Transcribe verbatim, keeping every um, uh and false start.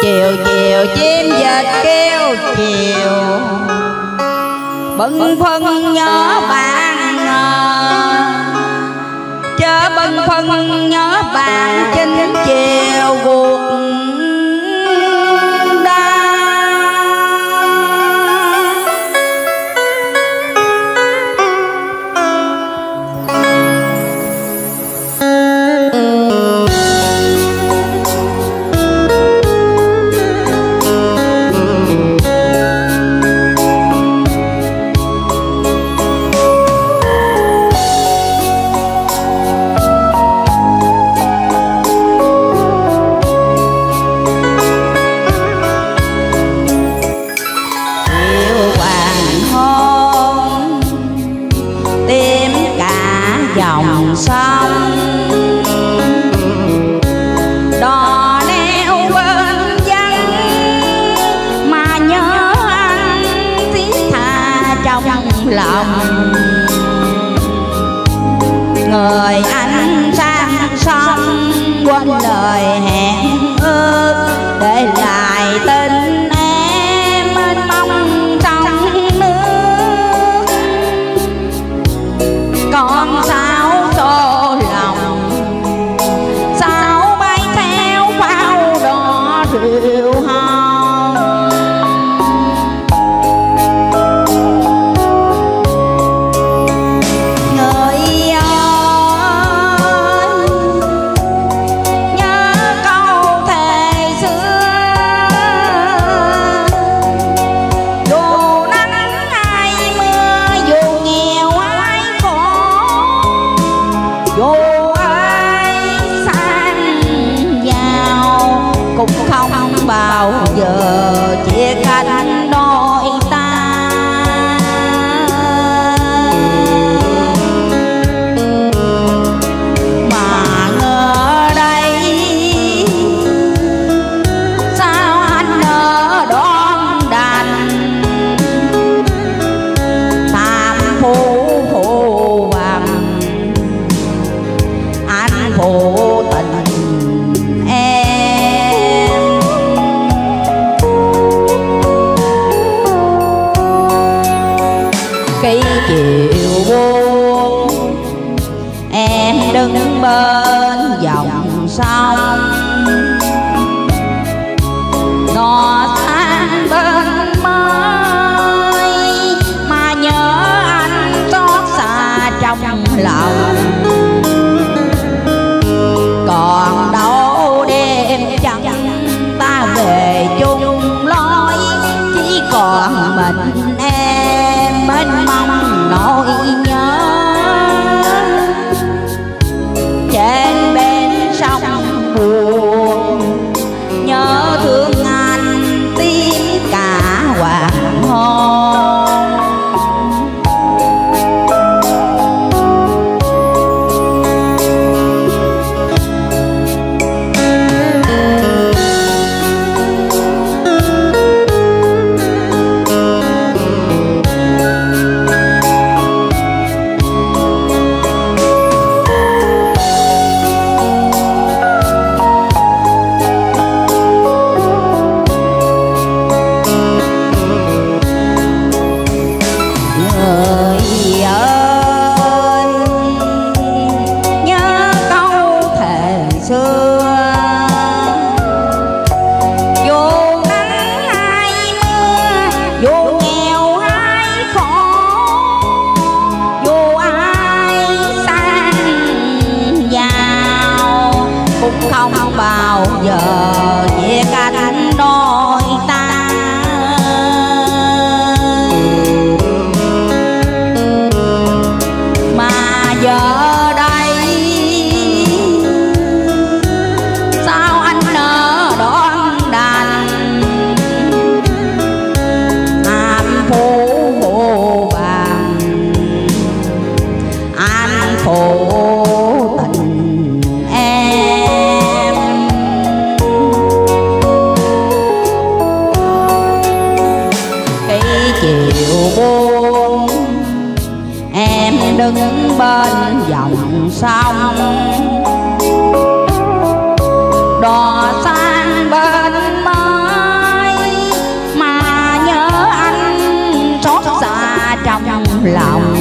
chiều chiều chim dệt kêu chiều, bâng khuâng nhớ bạn chớ bâng khuâng nhớ bạn trên chiều buộc dòng sông đò neo bên vắng mà nhớ anh thiết tha trong lòng. Người anh sang sông quên lời hẹn ước để lại tình em mênh mông trong nước. Còn sao cho lòng sao bay theo pháo đỏ rượu hồng. Người ơi nhớ câu thề xưa, dù nắng hay mưa dù nghèo hay khổ, dù ai sang giàu cũng không bao giờ chia cánh đôi ta. Mà ngờ đây sao anh nỡ đón đành tham phú phụ bằng anh phụ tình em. Khi chiều buông em đứng bên dòng sông, ngò sang bên mới mà nhớ anh xót xa trong lòng. Còn đâu đêm chẳng ta về chung lối, chỉ còn mình em mênh mông nỗi nhớ. Trên bên sông buồn nhớ thương anh tiếng cả hoàng hôn. Người ơi nhớ câu thề xưa, dù nắng hay mưa dù nghèo hay khổ, dù ai sang giàu cũng không bao giờ chia cánh đôi ta. Giờ đây sao anh nỡ đón đành tham phú vô vàng anh phụ tình em. Khi chiều buông em đứng bên dòng sông, đò sang bên mới lòng